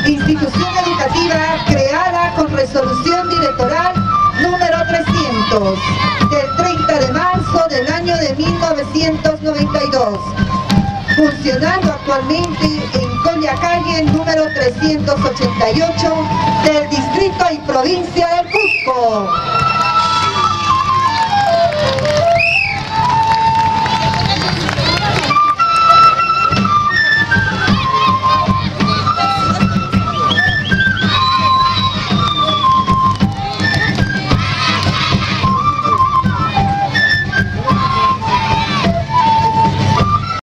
institución educativa creada con resolución directoral número 300 del 30 de marzo del año de 1992, funcionando actualmente en Collacalle número 388 del distrito y provincia del Cusco.